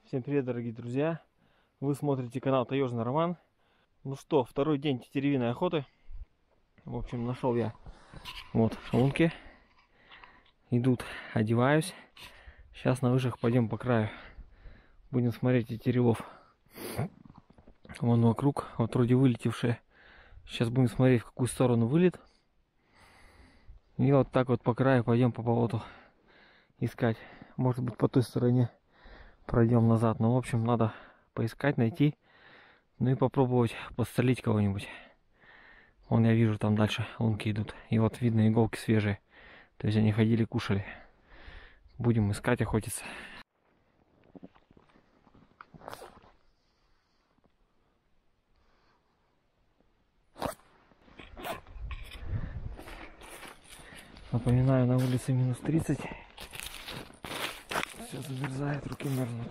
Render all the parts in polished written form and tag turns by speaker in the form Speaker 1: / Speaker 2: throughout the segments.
Speaker 1: Всем привет, дорогие друзья! Вы смотрите канал Таежный Роман. Ну что, второй день тетеревиной охоты. В общем, нашел я вот лунки. Идут, одеваюсь. Сейчас на лыжах пойдем по краю. Будем смотреть тетеревов. Вон вокруг, вот вроде вылетевшие. Сейчас будем смотреть, в какую сторону вылет. И вот так вот по краю пойдем по болоту искать. Может быть, по той стороне пройдем назад. Но, в общем, надо поискать, найти. Ну и попробовать подстрелить кого-нибудь. Вон я вижу, там дальше лунки идут. И вот видно, иголки свежие. То есть они ходили, кушали. Будем искать, охотиться. Напоминаю, на улице минус 30. Все замерзает, руки мерзнут.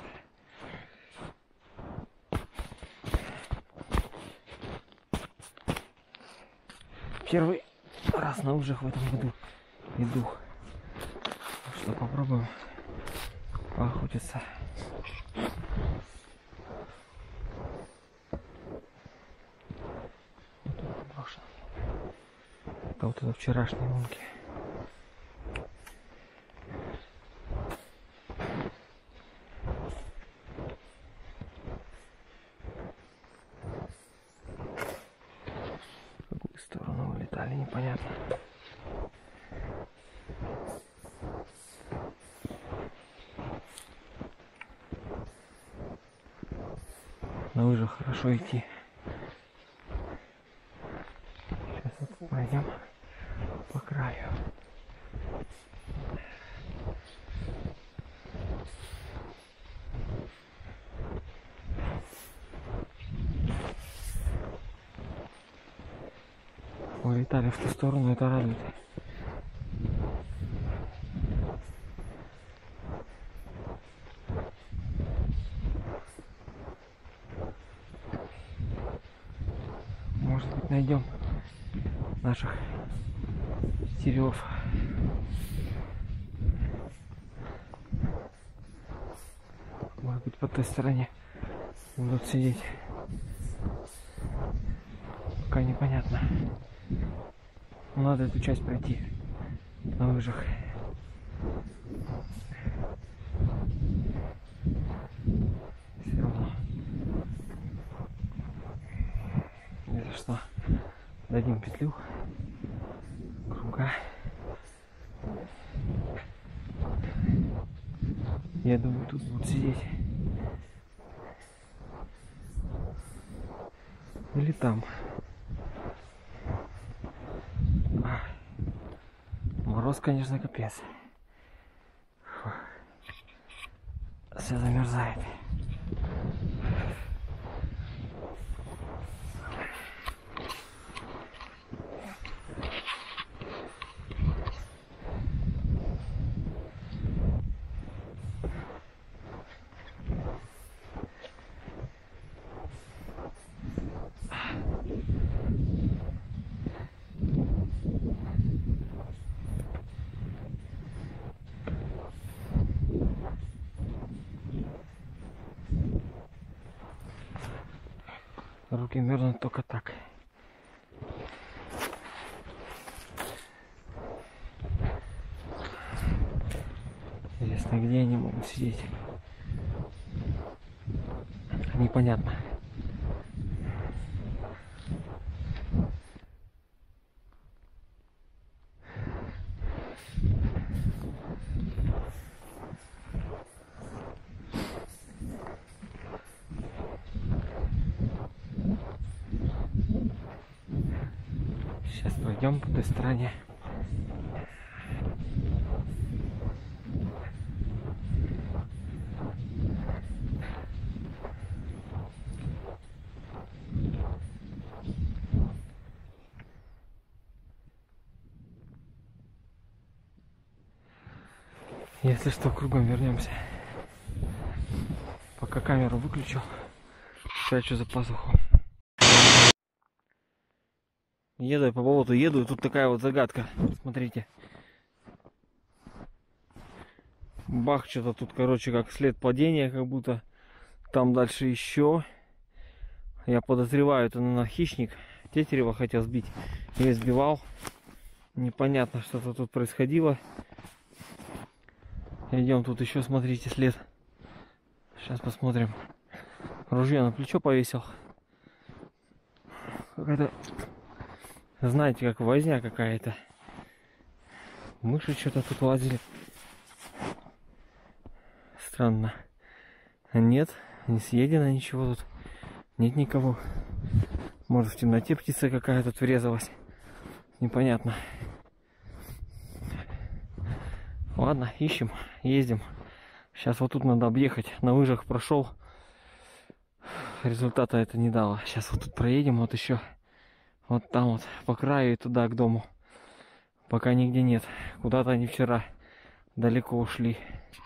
Speaker 1: Первый раз на лыжах в этом году иду. Что, попробуем поохотиться. Это вот это вчерашние лунки. В какую сторону вылетали, непонятно. На лыжах хорошо идти. Сейчас вот пойдем по краю. Улетали в ту сторону, это радует. Может быть, найдем наших тетерев. Может быть, по той стороне будут сидеть. Пока непонятно. Надо эту часть пройти на лыжах. Все равно. Если что, дадим петлю. Круга. Я думаю, тут будут сидеть. Или там. Мороз, конечно, капец. Фу. Все замерзает. Руки мерзнут только так. Интересно, где они могут сидеть? Непонятно. Сейчас пройдем по той стороне. Если что, кругом вернемся. Пока камеру выключу, прячу за пазуху. Еду я по болоту, еду, и тут такая вот загадка. Смотрите. Бах, что-то тут, короче, как след падения, как будто Там дальше еще. Я подозреваю, это, наверное, хищник. Тетерева хотел сбить. Я сбивал. Непонятно, что-то тут происходило. Идем, тут еще, смотрите, след. Сейчас посмотрим. Ружье на плечо повесил. Какая-то, знаете, как возня какая-то. Мыши что-то тут лазили. Странно. Нет, не съедено ничего тут. Нет никого. Может, в темноте птица какая-то тут врезалась. Непонятно. Ладно, ищем, ездим. Сейчас вот тут надо объехать. На лыжах прошел. Результата это не дало. Сейчас вот тут проедем, вот еще. Вот там вот, по краю и туда, к дому. Пока нигде нет. Куда-то они вчера далеко ушли.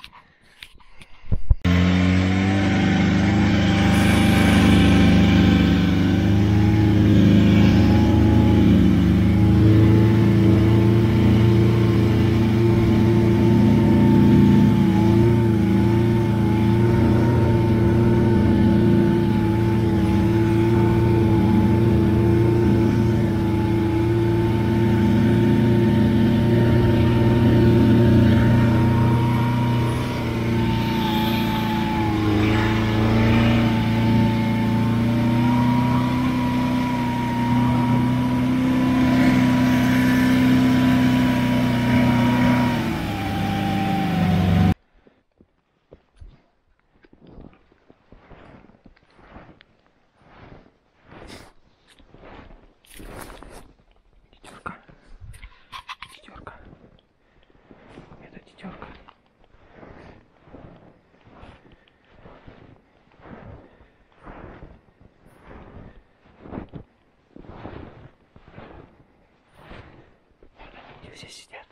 Speaker 1: Все сидят.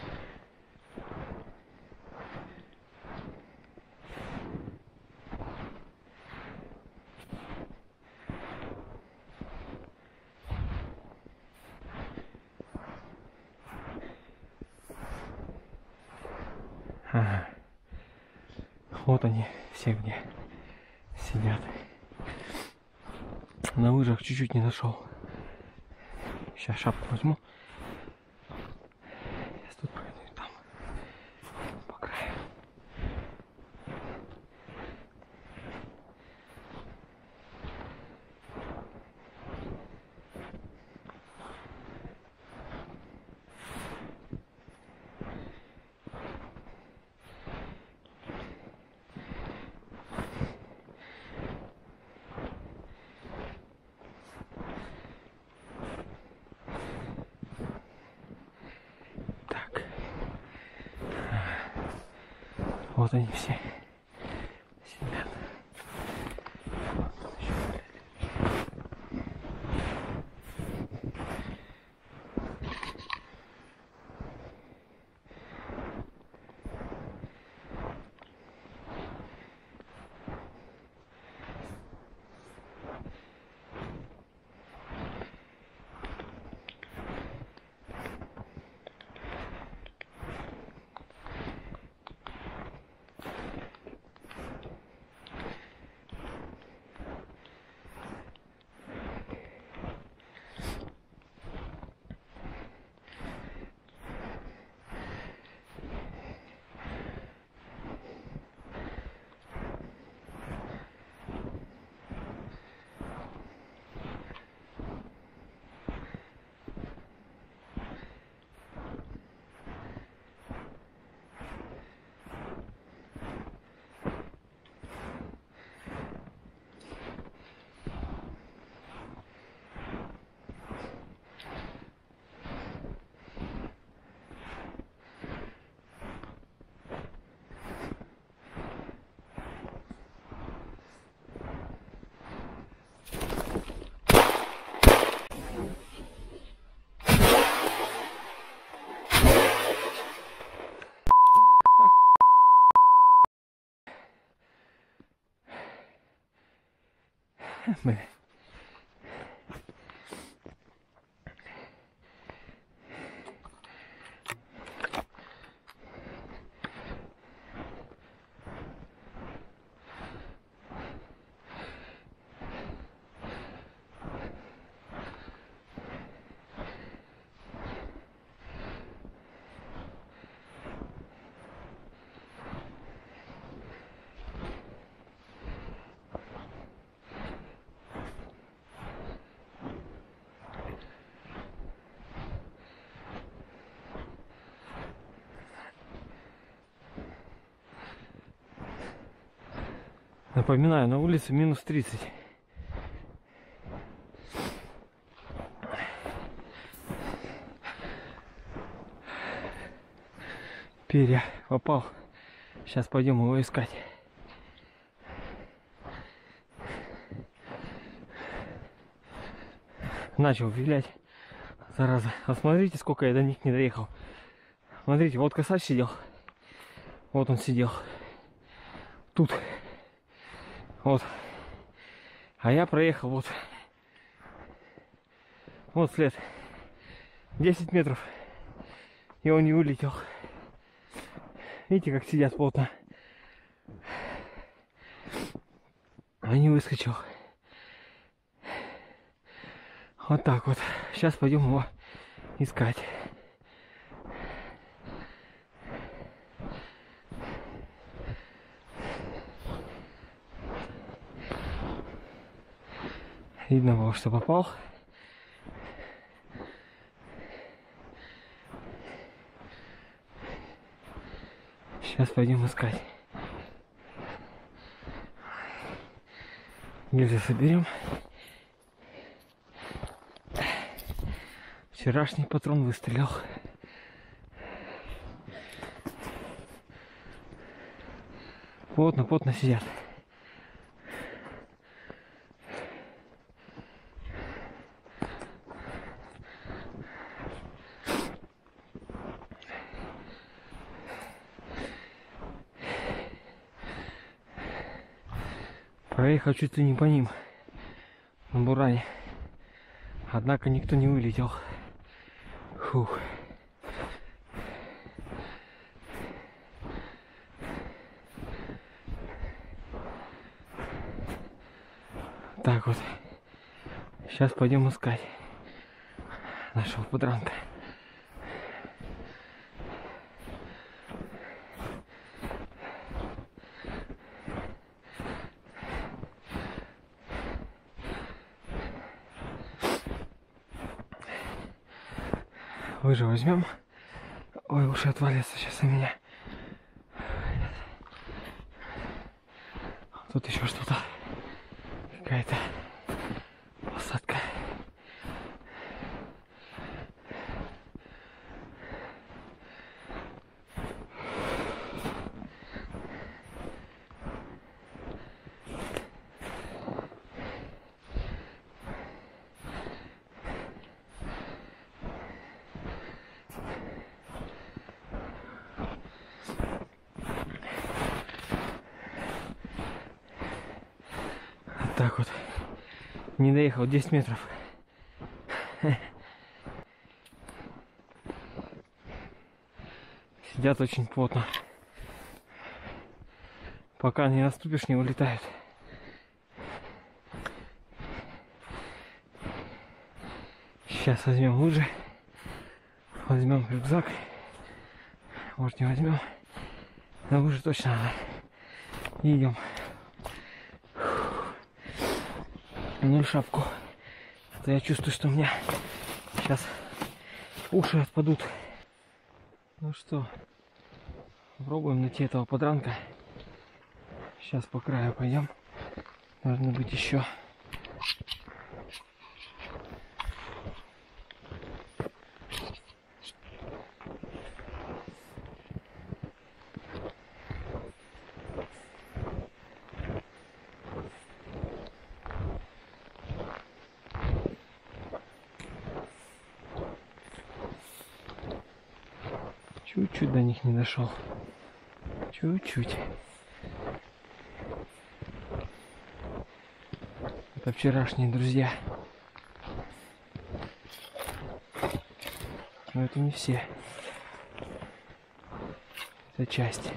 Speaker 1: Ага. Вот они все где сидят. На лыжах чуть-чуть не нашел. Сейчас шапку возьму. Тут пройду и там по краю. Вот они все сидят. Блин. Напоминаю, на улице минус 30. Перья попал. Сейчас пойдем его искать. Начал вилять. Зараза. Вот смотрите, сколько я до них не доехал. Смотрите, вот косач сидел. Вот он сидел. Тут. Вот. А я проехал вот. Вот след. 10 метров. И он не улетел. Видите, как сидят плотно. А не выскочил. Вот так вот. Сейчас пойдем его искать. Видно было, что попал. Сейчас пойдем искать. Гильзы соберем. Вчерашний патрон выстрелил. Плотно сидят. Проехал чуть ли не по ним на буране. Однако никто не вылетел. Фух. Так вот. Сейчас пойдем искать нашего подранка. Лыжи возьмем. Ой, уши отвалится сейчас у меня. Тут еще что-то. Какая-то посадка. Так вот, не доехал 10 метров. Сидят очень плотно. Пока не наступишь, не улетают. Сейчас возьмем лыжи, возьмем рюкзак. Может, не возьмем, но лыжи точно надо. И идем. Ну и шапку. А то я чувствую, что у меня сейчас уши отпадут. Ну что, попробуем найти этого подранка. Сейчас по краю пойдем. Должно быть еще. Чуть-чуть до них не дошел. Чуть-чуть. Это вчерашние друзья. Но это не все. Это часть.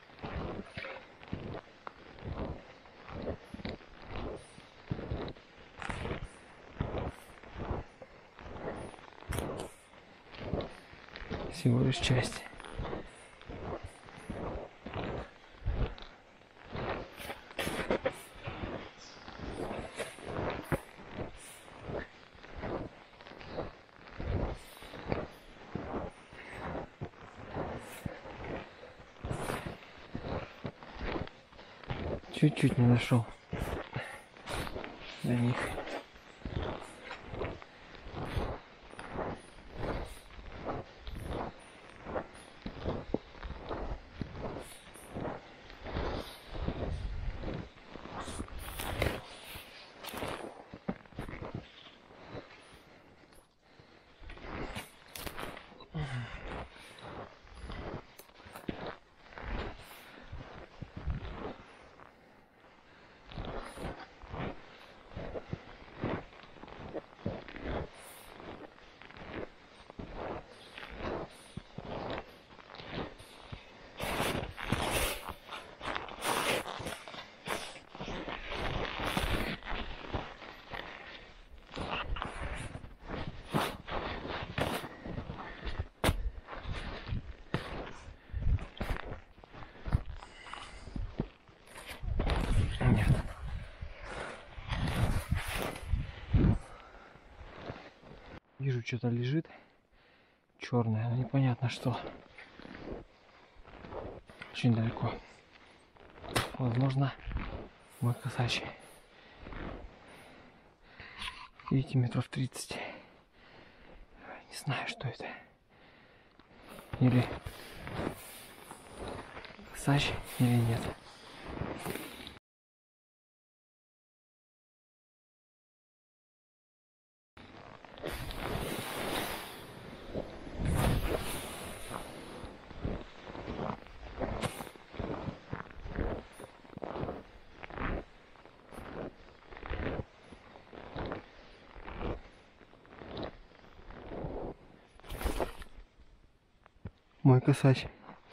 Speaker 1: Всего лишь часть. Чуть-чуть не дошел до них. Нет. Вижу, что-то лежит черное, но непонятно что. Очень далеко. Возможно, мой косач. Видите, метров 30. Не знаю, что это. Или косач, или нет. Мой косач.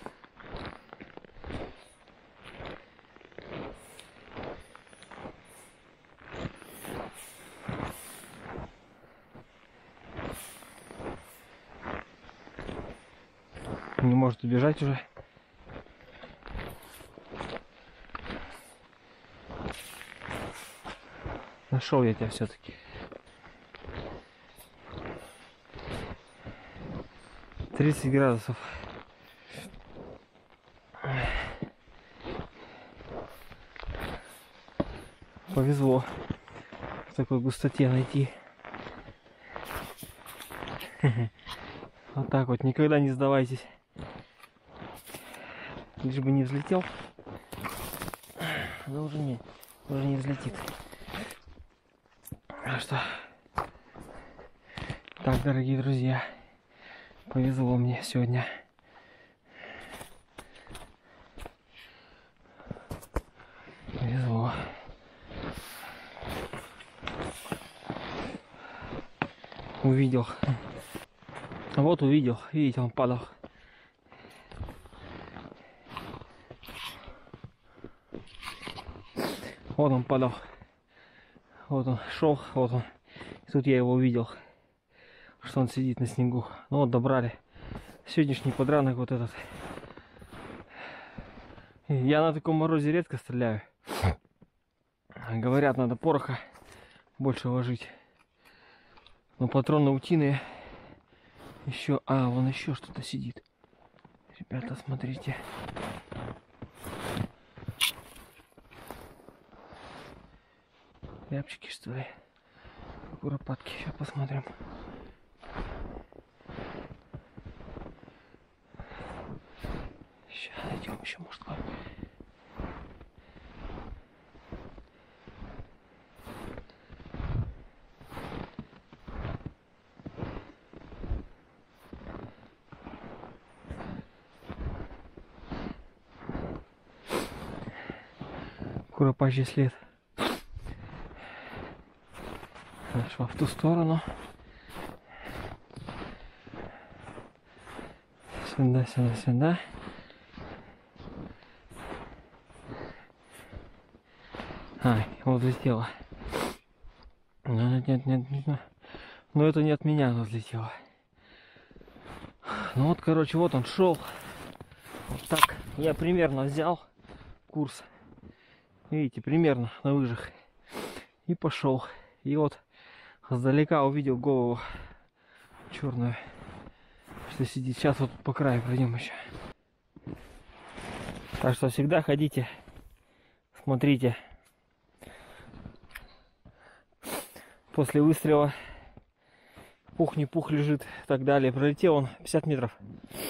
Speaker 1: Не может убежать уже. Нашел я тебя все-таки. — 30 градусов. Повезло в такой густоте найти. Вот так вот, никогда не сдавайтесь. Лишь бы не взлетел. Но уже не взлетит. Так что, так, дорогие друзья, повезло мне сегодня. Повезло. Увидел. Вот увидел. Видите, он падал. Вот он падал. Вот он шел, вот он. И тут я его увидел, что он сидит на снегу. Ну вот, добрали. Сегодняшний подранок вот этот. Я на таком морозе редко стреляю. Говорят, надо пороха больше ложить. Но патроны утиные еще... А, вон еще что-то сидит. Ребята, смотрите. Рябчики, что ли? Куропатки. Сейчас посмотрим. Сейчас найдем еще мужской. Куропачий след. Нашла в ту сторону. Сюда, сюда, сюда. А, вот взлетела. Нет. Но это не от меня она взлетела. Ну вот, короче, вот он шел. Вот так я примерно взял курс. Видите, примерно на лыжах. И пошел. И вот сдалека увидел голову черную, что сидит. Сейчас вот по краю пройдем еще. Так что всегда ходите с Смотрите. После выстрела пух не пух лежит и так далее. Пролетел он 50 метров.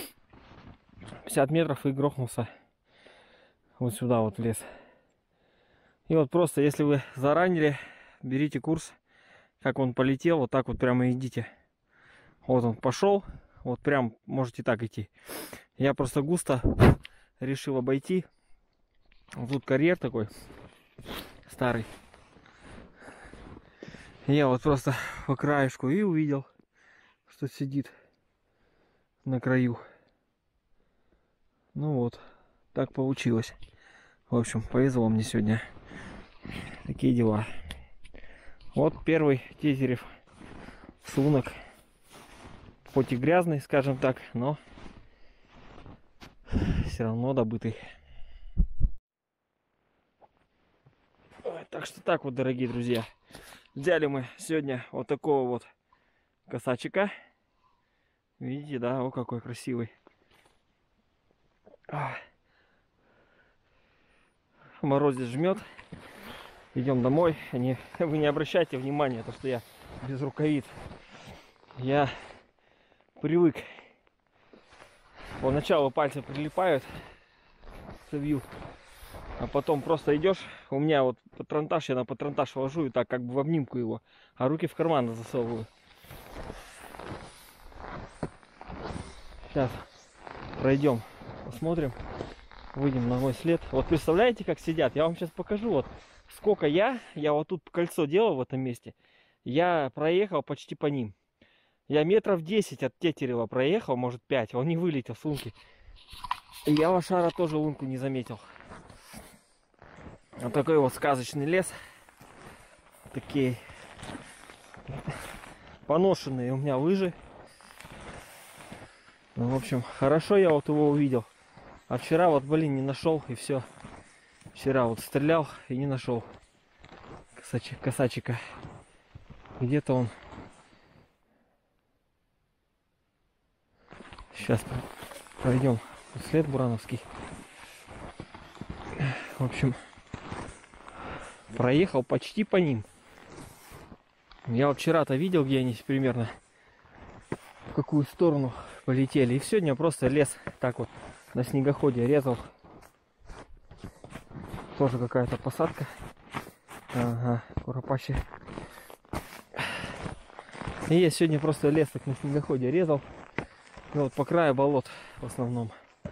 Speaker 1: 50 метров и грохнулся вот сюда вот в лес. И вот просто, если вы заранили, берите курс, как он полетел, вот так вот прямо идите. Вот он пошел, вот прям можете так идти. Я просто густо решил обойти. Вот тут карьер такой старый. Я вот просто по краешку и увидел, что сидит на краю. Ну вот, так получилось. В общем, повезло мне сегодня. Такие дела. Вот первый Тетерев сунок. Хоть и грязный, скажем так, но все равно добытый. Так что так вот, дорогие друзья. Взяли мы сегодня вот такого вот косачика. Видите, да? О, какой красивый. Морозец жмет. Идем домой. Вы не обращайте внимания, то что я без рукавиц. Я привык. Поначалу пальцы прилипают, совью, а потом просто идешь. У меня вот патронтаж, я на патронтаж ложу и так как бы в обнимку его, а руки в карманы засовываю. Сейчас пройдем, посмотрим, выйдем на мой след. Вот представляете, как сидят? Я вам сейчас покажу. Вот сколько я вот тут кольцо делал в этом месте. Я проехал почти по ним. Я метров 10 от Тетерева проехал, может 5. Он не вылетел с лунки. И я лошара тоже лунку не заметил. Вот такой вот сказочный лес. Такие поношенные у меня лыжи. Ну, в общем, хорошо я вот его увидел. А вчера вот, блин, не нашел и все. Вчера вот стрелял и не нашел косачика. Где-то он. Сейчас пройдем след бурановский. В общем, проехал почти по ним. Я вот вчера-то видел, где они примерно в какую сторону полетели. И сегодня просто лес так вот на снегоходе резал. Тоже какая-то посадка. Ага, куропачья. И я сегодня просто лес так на снегоходе резал. И вот по краю болот в основном.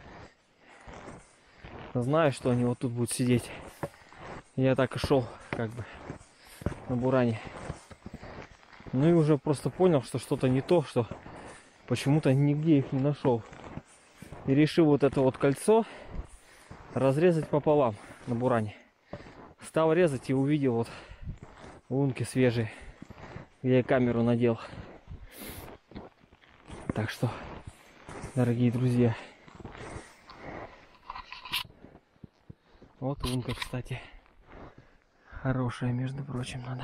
Speaker 1: Знаю, что они вот тут будут сидеть. Я так и шел как бы на буране. Ну и уже просто понял, что что-то не то, что почему-то нигде их не нашел. И решил вот это вот кольцо разрезать пополам на буране. Стал резать и увидел вот лунки свежие, где я камеру надел. Так что, дорогие друзья, вот лунка, кстати, хорошая, между прочим, надо.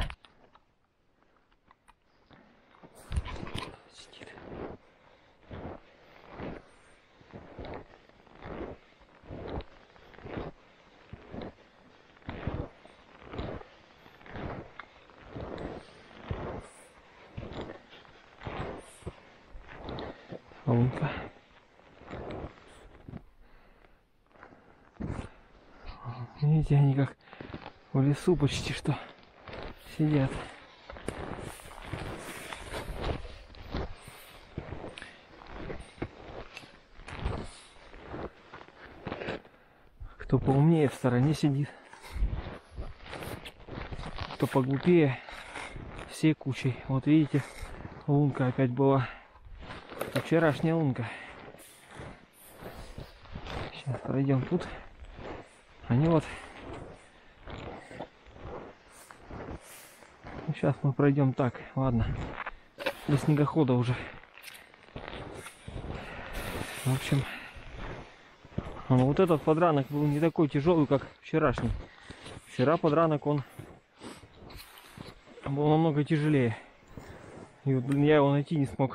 Speaker 1: Лунка. Видите, они как в лесу почти что сидят. Кто поумнее в стороне сидит, кто поглупее, все кучей. Вот видите, лунка опять была. Вчерашняя лунка. Сейчас пройдем тут. Они вот. Ну, сейчас мы пройдем так. Ладно. До снегохода уже. В общем. Вот этот подранок был не такой тяжелый, как вчерашний. Вчера подранок он был намного тяжелее. И вот, блин, я его найти не смог.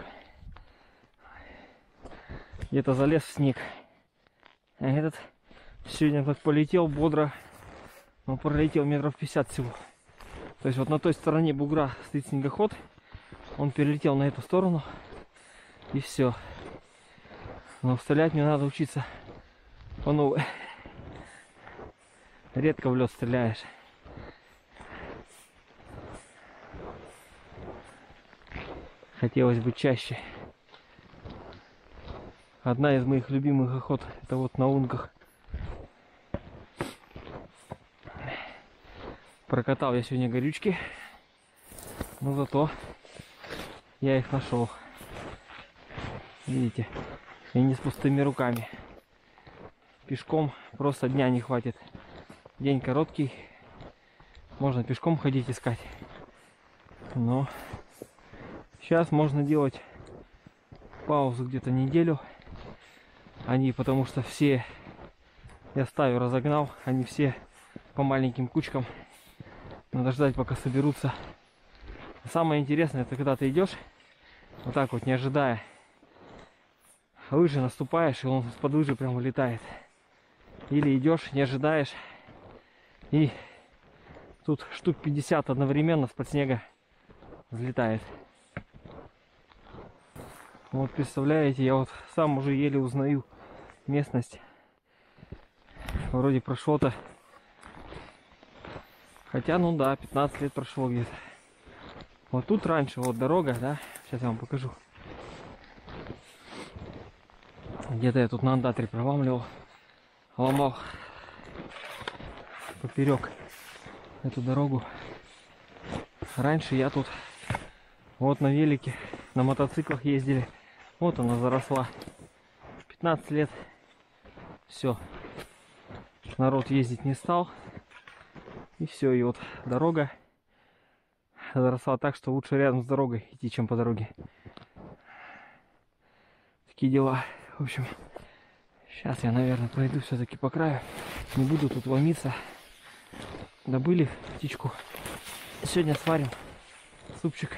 Speaker 1: Где-то залез в снег. А этот сегодня так полетел бодро. Он пролетел метров 50 всего. То есть вот на той стороне бугра стоит снегоход. Он перелетел на эту сторону. И все. Но стрелять мне надо учиться по новой. Редко в лед стреляешь. Хотелось бы чаще. Одна из моих любимых охот — это вот на лунках. Прокатал я сегодня горючки, но зато я их нашел. Видите, и не с пустыми руками. Пешком просто дня не хватит. День короткий, можно пешком ходить искать. Но сейчас можно делать паузу где-то неделю. Они, потому что все, я стаю разогнал, они все по маленьким кучкам. Надо ждать, пока соберутся. Самое интересное, это когда ты идешь, вот так вот, не ожидая, лыжи наступаешь, и он из-под лыжи прям вылетает. Или идешь, не ожидаешь, и тут штук 50 одновременно с-под снега взлетает. Вот представляете, я вот сам уже еле узнаю местность. Вроде прошло-то. Хотя, ну да, 15 лет прошло где-то. Вот тут раньше вот дорога, да? Сейчас я вам покажу. Где-то я тут на андаторе проламливал. Ломал поперек эту дорогу. Раньше я тут вот на велике, на мотоциклах ездили. Вот она заросла. 15 лет. Все. Народ ездить не стал. И все. И вот дорога заросла так, что лучше рядом с дорогой идти, чем по дороге. Такие дела. В общем, сейчас я, наверное, пройду все-таки по краю. Не буду тут ломиться. Добыли птичку. Сегодня сварим супчик.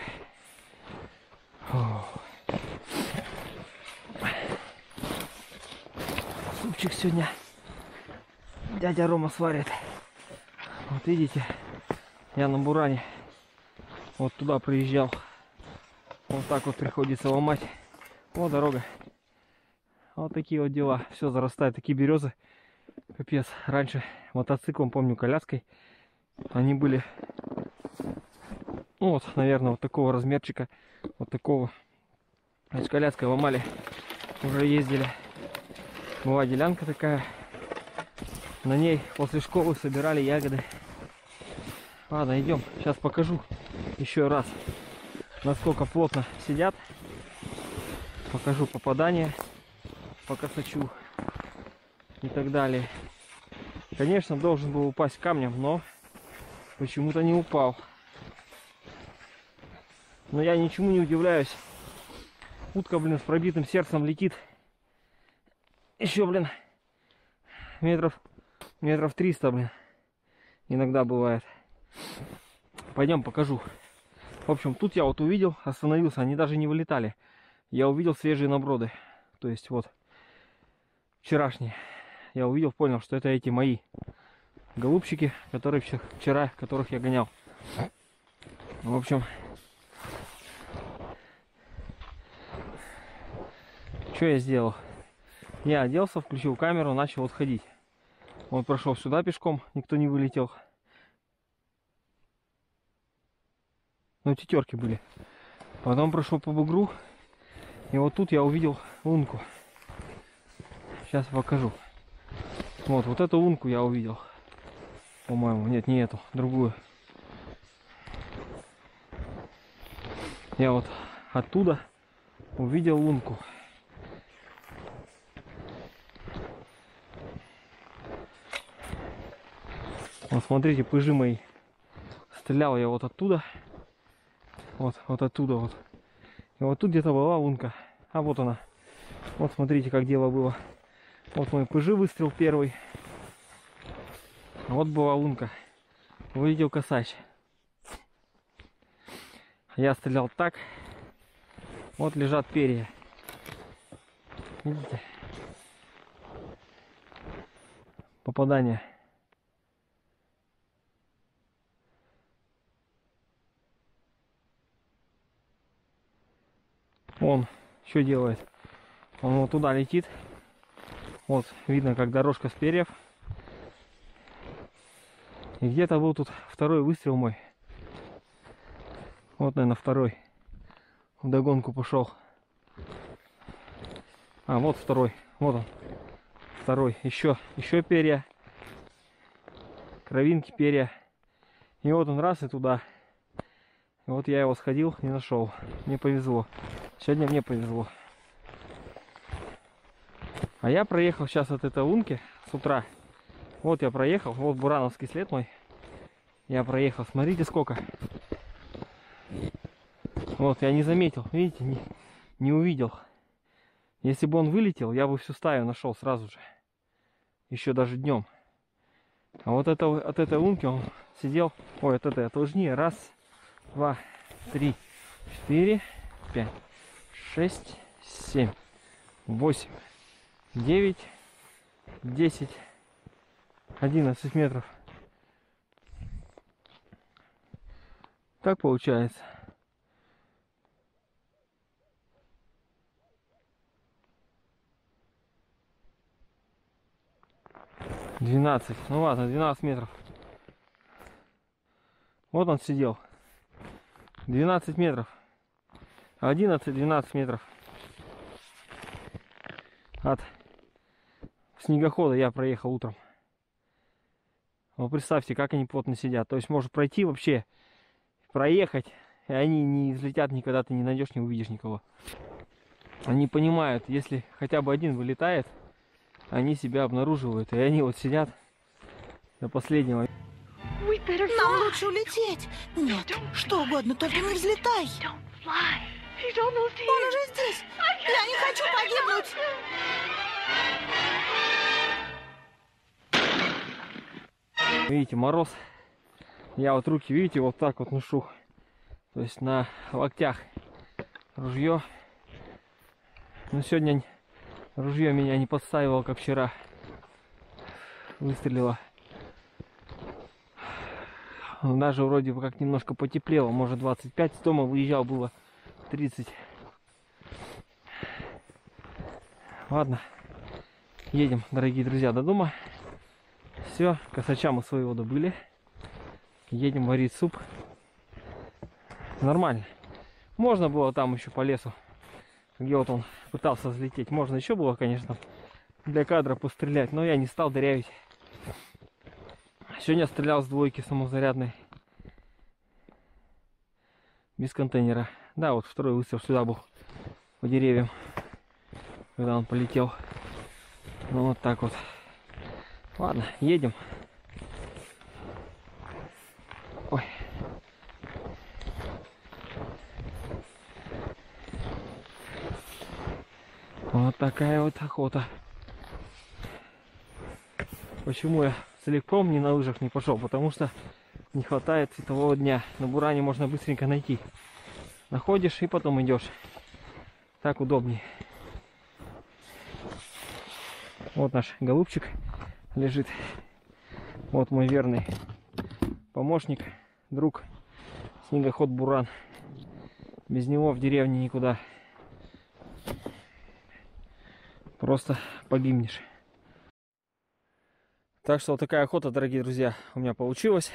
Speaker 1: Супчик сегодня дядя Рома сварит. Вот видите, я на буране вот туда приезжал. Вот так вот приходится ломать. Вот дорога. Вот такие вот дела. Все зарастает. Такие березы. Капец. Раньше мотоциклом, помню, коляской. Они были, ну вот, наверное, вот такого размерчика. Вот такого. А с коляской ломали. Уже ездили. Была делянка такая. На ней после школы собирали ягоды. Ладно, идем. Сейчас покажу еще раз, насколько плотно сидят. Покажу попадание по косачу и так далее. Конечно, должен был упасть камнем, но почему-то не упал. Но я ничему не удивляюсь. Утка, блин, с пробитым сердцем летит. Еще, блин, метров 300, блин. Иногда бывает. Пойдем покажу. В общем, тут я вот увидел, остановился. Они даже не вылетали. Я увидел свежие наброды. То есть вот вчерашние. Я увидел, понял, что это эти мои голубчики, которые вчера, которых я гонял. В общем, что я сделал? Я оделся, включил камеру, начал отходить. Вот прошел сюда пешком, никто не вылетел. Ну, тетерки были. Потом прошел по бугру. И вот тут я увидел лунку. Сейчас покажу. Вот эту лунку я увидел. По-моему, нет, не эту, другую. Я вот оттуда увидел лунку. Вот смотрите, пыжи мои. Стрелял я вот оттуда. Вот оттуда вот. И вот тут где-то была лунка. А вот она. Вот смотрите, как дело было. Вот мой пыжи выстрел первый. А вот была лунка. Увидел косач. Я стрелял так. Вот лежат перья. Видите? Попадание. Он что делает? Он вот туда летит. Вот видно, как дорожка с перьев. И где-то был тут второй выстрел мой. Вот, наверное, второй. Вдогонку пошел. А, вот второй. Вот он. Второй. Еще перья. Кровинки, перья. И вот он раз и туда. И вот я его сходил и нашел. Мне повезло. Сегодня мне повезло. А я проехал сейчас от этой лунки с утра. Вот я проехал. Вот бурановский след мой. Я проехал. Смотрите сколько. Вот, я не заметил. Видите, не увидел. Если бы он вылетел, я бы всю стаю нашел сразу же. Еще даже днем. А вот это, от этой лунки он сидел. Ой, от этой отложнее. Раз, два, три, 4, 5, 6, 7, 8, 9, 10, 11 метров. Так получается. Ну ладно, 12 метров. Вот он сидел. 12 метров. 11-12 метров. От снегохода я проехал утром. Вот представьте, как они плотно сидят. То есть может пройти вообще, проехать, и они не взлетят никогда, ты не найдешь, не увидишь никого. Они понимают, если хотя бы один вылетает, они себя обнаруживают. И они вот сидят до последнего.
Speaker 2: Нам лучше улететь. Нет, что угодно, только не взлетай. Он уже здесь. Я не хочу погибнуть.
Speaker 1: Видите, мороз. Я вот руки, видите, вот так вот ношу. То есть на локтях ружье. Но сегодня ружье меня не подставило, как вчера. Выстрелило. Даже вроде бы как немножко потеплело. Может 25. С дома выезжал, было 30. Ладно. Едем, дорогие друзья, до дома. Все, косача мы своего добыли. Едем варить суп. Нормально. Можно было там еще по лесу, где вот он пытался взлететь. Можно еще было, конечно, для кадра пострелять, но я не стал дырявить. Сегодня стрелял с двойки самозарядной. Без контейнера. Да, вот второй выстрел сюда был. По деревьям. Когда он полетел. Ну вот так вот. Ладно, едем. Ой. Вот такая вот охота. Почему я целиком не на лыжах не пошел? Потому что не хватает светового дня. На буране можно быстренько найти. Находишь и потом идешь. Так удобнее. Вот наш голубчик лежит. Вот мой верный помощник, друг, снегоход Буран. Без него в деревне никуда. Просто погибнешь. Так что вот такая охота, дорогие друзья, у меня получилась.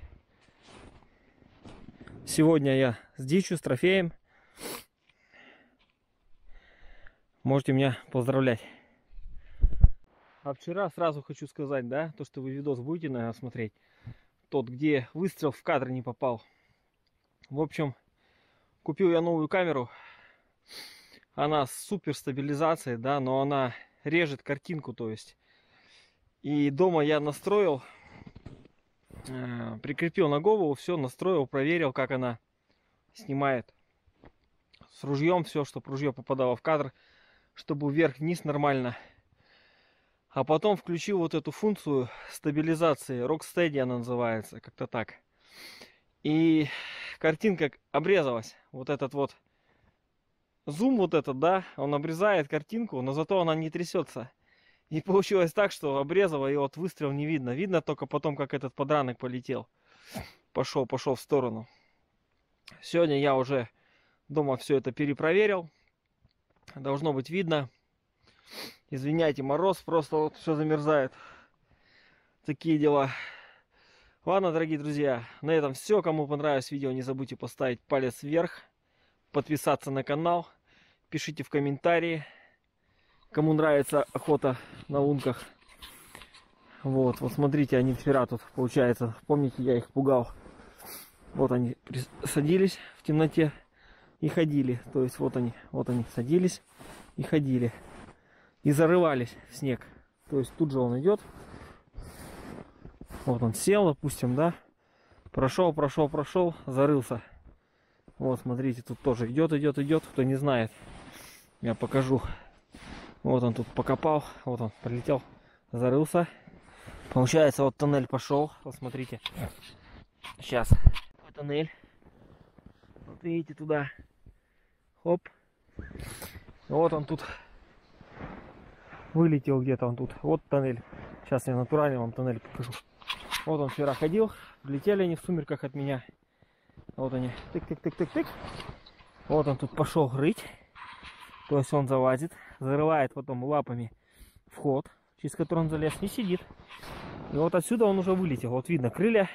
Speaker 1: Сегодня я с дичью, с трофеем. Можете меня поздравлять. А вчера сразу хочу сказать, да, то, что вы видос будете, наверное, смотреть. Тот, где выстрел в кадр не попал. В общем, купил я новую камеру. Она с супер стабилизацией, да, но она режет картинку, то есть. И дома я настроил, прикрепил на голову, все настроил, проверил, как она снимает с ружьем все, чтобы ружье попадало в кадр, чтобы вверх-вниз нормально. А потом включил вот эту функцию стабилизации, Rocksteady она называется, как-то так. И картинка обрезалась, вот этот вот зум вот этот, да, он обрезает картинку, но зато она не трясется. И получилось так, что обрезало, и вот выстрел не видно. Видно только потом, как этот подранок полетел. Пошел в сторону. Сегодня я уже дома все это перепроверил. Должно быть видно. Извиняйте, мороз просто вот все замерзает. Такие дела. Ладно, дорогие друзья, на этом все. Кому понравилось видео, не забудьте поставить палец вверх, подписаться на канал, пишите в комментарии, кому нравится охота на лунках. Вот смотрите, они вчера тут, получается, помните, я их пугал. Вот они садились в темноте и ходили. То есть вот они садились и ходили. И зарывались в снег. То есть тут же он идет. Вот он сел, допустим, да. Прошел, зарылся. Вот, смотрите, тут тоже идет. Кто не знает, я покажу. Вот он тут покопал. Вот он прилетел, зарылся. Получается, вот тоннель пошел. Вот смотрите. Сейчас. Тоннель. Вот видите, туда. Хоп. Вот он тут. Вылетел где-то он тут. Вот тоннель. Сейчас я натурально вам тоннель покажу. Вот он вчера ходил. Влетели они в сумерках от меня. Вот они. Тык-тык-тык-тык-тык. Вот он тут пошел рыть. То есть он залазит. Зарывает потом лапами вход, через который он залез, и сидит. И вот отсюда он уже вылетел. Вот видно крылья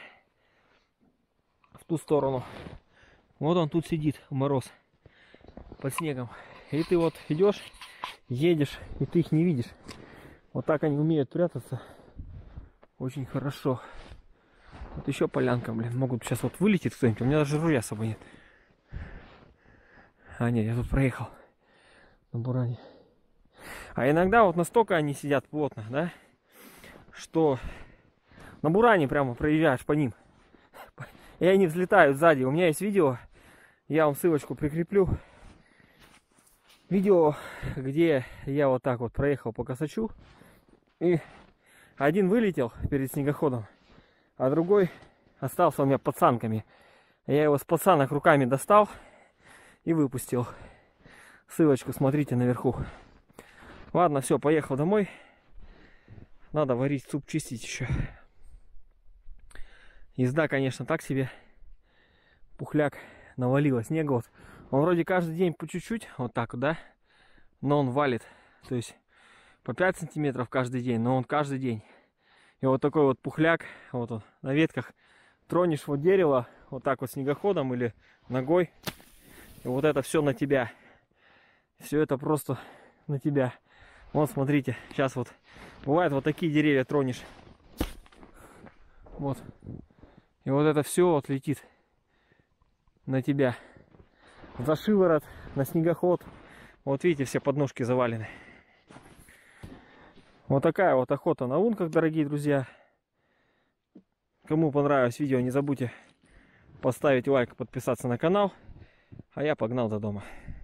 Speaker 1: в ту сторону. Вот он тут сидит в мороз под снегом. И ты вот идешь, едешь, и ты их не видишь. Вот так они умеют прятаться. Очень хорошо. Вот еще полянка, блин. Могут сейчас вот вылететь кто-нибудь. У меня даже ружья с собой нет. А нет, я тут проехал на буране. А иногда вот настолько они сидят плотно, да, что на буране прямо проезжаешь по ним. И они взлетают сзади. У меня есть видео, я вам ссылочку прикреплю. Видео, где я вот так вот проехал по Косачу. И один вылетел перед снегоходом, а другой остался у меня под санками. Я его с подсанок руками достал и выпустил. Ссылочку смотрите наверху. Ладно, все, поехал домой. Надо варить суп, чистить еще. Езда, конечно, так себе. Пухляк навалило снега. Вот. Он вроде каждый день по чуть-чуть, вот так вот, да? Но он валит. То есть по 5 сантиметров каждый день, но он каждый день. И вот такой вот пухляк, вот он на ветках. Тронешь вот дерево, вот так вот снегоходом или ногой. И вот это все на тебя. Все это просто на тебя. Вот смотрите, сейчас вот бывает вот такие деревья тронешь. Вот. И вот это все вот летит на тебя. За шиворот, на снегоход. Вот видите, все подножки завалены. Вот такая вот охота на лунках, дорогие друзья. Кому понравилось видео, не забудьте поставить лайк, подписаться на канал. А я погнал до дома.